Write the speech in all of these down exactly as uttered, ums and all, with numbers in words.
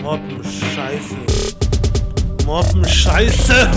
Moppen, Scheiße. Moppen, Scheiße.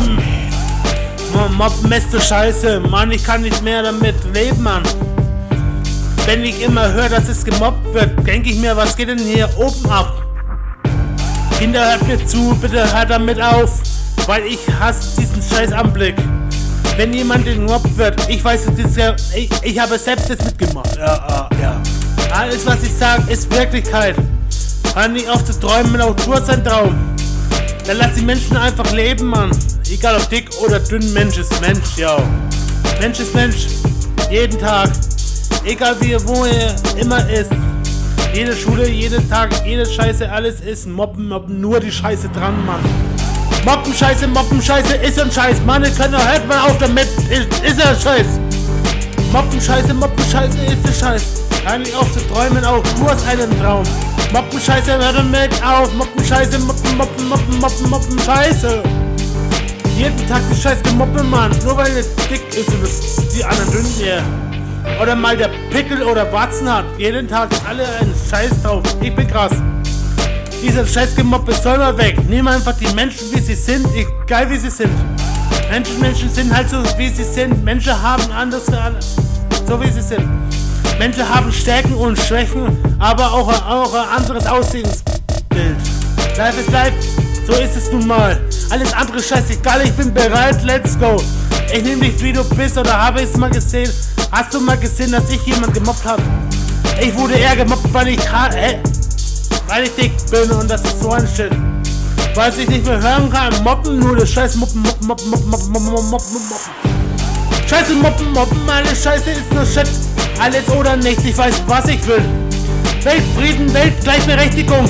Moppen ist so Scheiße. Mann, ich kann nicht mehr damit leben, Mann. Wenn ich immer höre, dass es gemobbt wird, denke ich mir, was geht denn hier oben ab? Kinder, hört mir zu, bitte hört damit auf, weil ich hasse diesen scheiß Anblick. Wenn jemand gemobbt wird, ich weiß, das ja, ich, ich habe selbst das mitgemacht. Ja, ja. Alles, was ich sage, ist Wirklichkeit. Hör nicht auf zu träumen, Natur ist ein Traum. Dann lass die Menschen einfach leben, Mann. Egal ob dick oder dünn, Mensch ist Mensch, ja. Mensch ist Mensch, jeden Tag. Egal wie, wo er immer ist. Jede Schule, jeden Tag, jede Scheiße, alles ist Moppen, Moppen, nur die Scheiße dran, Mann. Moppen, Scheiße, Moppen, Scheiße, ist ein Scheiß. Mann, ihr könnt, hört mal auf damit, ist, ist ein Scheiß. Moppen, Scheiße, Moppen, Scheiße, ist ein Scheiß. Hör nicht auf zu träumen, auch du hast einen Traum. Moppen, Scheiße, hör damit auf. Moppen, Scheiße, Moppen, Moppen, Moppen, Moppen, Moppen, Scheiße. Jeden Tag die Scheiß gemoppen, Mann. Nur weil er dick ist und die anderen dünn hier. Oder mal der Pickel oder Warzen hat. Jeden Tag alle einen Scheiß drauf. Ich bin krass. Dieser Scheiß Gemobbe soll mal weg. Nimm einfach die Menschen, wie sie sind, egal wie sie sind. Menschen, Menschen sind halt so, wie sie sind. Menschen haben anders, so wie sie sind. Menschen haben Stärken und Schwächen, aber auch, auch ein anderes Aussehensbild. Life ist life, so ist es nun mal. Alles andere scheißegal, ich bin bereit, let's go. Ich nehme dich, wie du bist, oder habe ich es mal gesehen? Hast du mal gesehen, dass ich jemand gemobbt habe? Ich wurde eher gemobbt, weil ich äh, weil ich dick bin und das ist so ein Shit. Weil ich nicht mehr hören kann, Moppen, nur das scheiß Moppen, Moppen, Moppen, Moppen, Moppen, Moppen, Moppen, Moppen. Scheiße Moppen, Moppen, alles Scheiße ist nur Shit. Alles oder nichts, ich weiß, was ich will. Weltfrieden, Weltgleichberechtigung.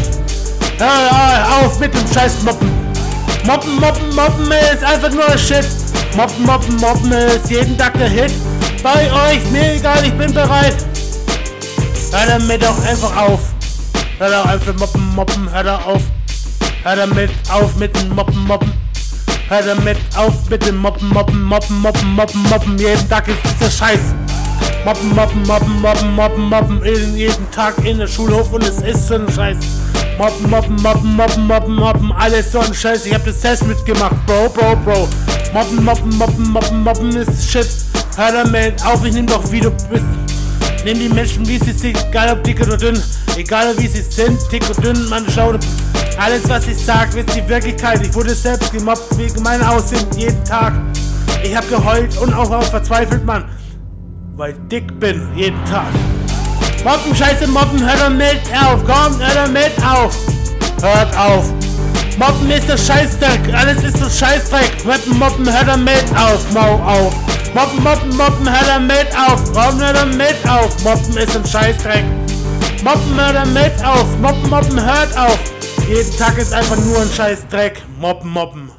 Hör auf mit dem scheiß Moppen. Moppen, Moppen, Moppen ist einfach nur Shit. Moppen, Moppen, Moppen ist jeden Tag der Hit. Bei euch, mir egal, ich bin bereit. Hör damit auch einfach auf. Hör doch einfach Moppen, Moppen, hör doch auf. Hör damit auf mit dem Moppen, Moppen. Hör damit auf mit dem Moppen, Moppen, Moppen, Moppen, Moppen, Moppen. Jeden Tag ist dieser Scheiß. Moppen, Moppen, Moppen, Moppen, Moppen, Moppen. Jeden Tag in der Schulhof und es ist so ein Scheiß. Moppen, Moppen, Moppen, Moppen, Moppen, Moppen. Alles so ein Scheiß. Ich hab das selbst mitgemacht, Bro, Bro, Bro. Moppen, Moppen, Moppen, Moppen, Moppen ist Shit. Hör damit auf, ich nehm doch wie du bist. Nimm die Menschen wie sie sind, egal ob dick oder dünn. Egal wie sie sind, dick oder dünn, man schaut. Alles was ich sag, ist die Wirklichkeit. Ich wurde selbst gemobbt wegen meinem Aussehen jeden Tag. Ich hab geheult und auch, auch verzweifelt, Mann. Weil ich dick bin, jeden Tag. Moppen, Scheiße, Moppen, hört damit auf, komm, hört damit auf. Hört auf. Moppen ist das Scheißdreck, alles ist das Scheißdreck. Moppen, Moppen, hört damit auf, Mau auf. Moppen, Moppen, Moppen, hört damit auf, komm, hört damit auf. Moppen ist ein Scheißdreck. Moppen, hört damit auf, Moppen, Moppen, hört auf. Jeden Tag ist einfach nur ein Scheißdreck. Moppen, Moppen.